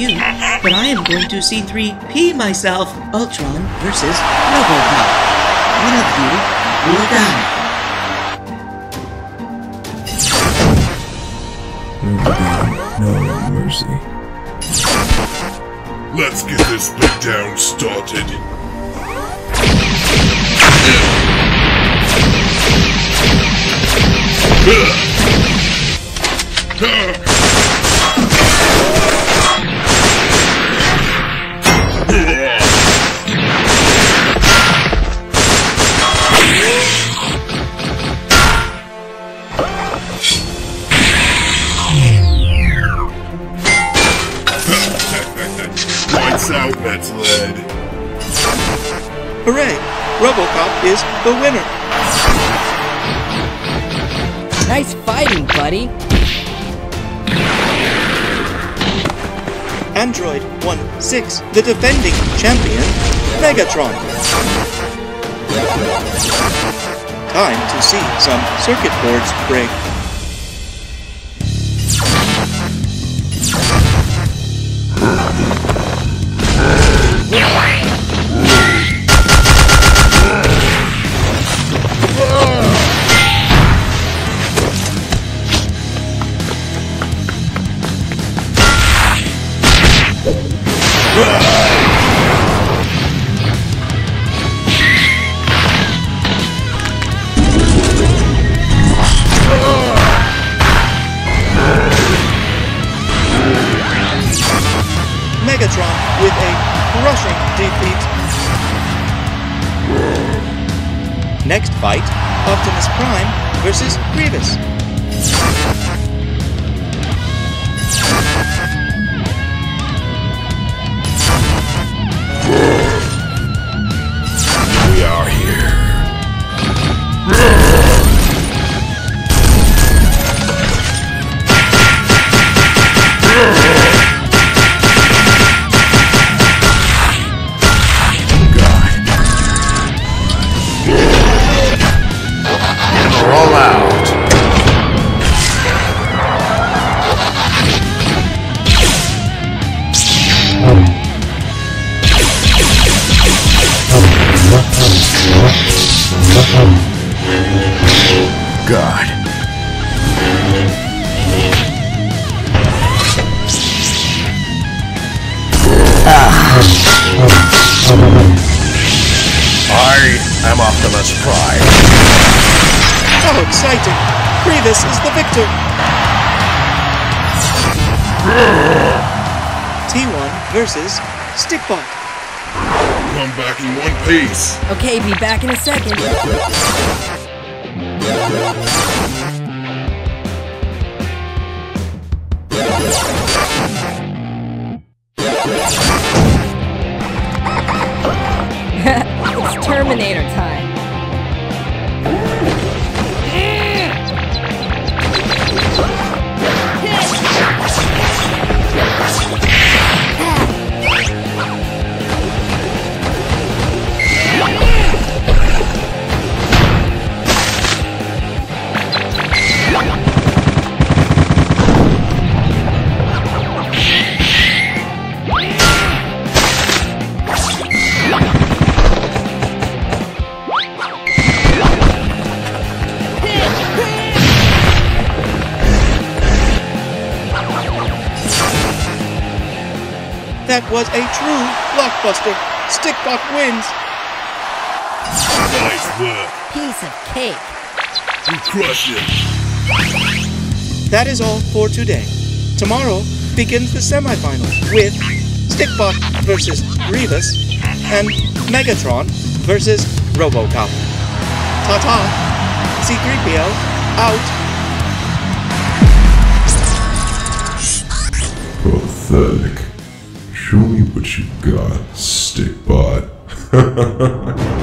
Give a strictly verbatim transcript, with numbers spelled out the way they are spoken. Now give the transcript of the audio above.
you, but I am going to C three P myself. Ultron versus RoboCop. One of you will die. There will be no mercy. Let's get this beatdown started. Lights out, that's lead. Hooray! RoboCop is the winner! Nice fighting, buddy! Android one six, the defending champion, Megatron. Time to see some circuit boards break. Megatron with a crushing defeat. Next fight, Optimus Prime versus Grievous. We are here. Roll out. God. I am Optimus Prime. How exciting! Grievous is the victor! T one versus Stikbot. Come back in one piece. Okay, be back in a second. It's Terminator time. That was a true blockbuster. Stikbot wins. Nice work. Piece of cake. You crushed it. That is all for today. Tomorrow begins the semifinals with Stikbot versus Grievous and Megatron versus RoboCop. Ta-ta! C three P O out. Pathetic. Show me what you got, Stikbot.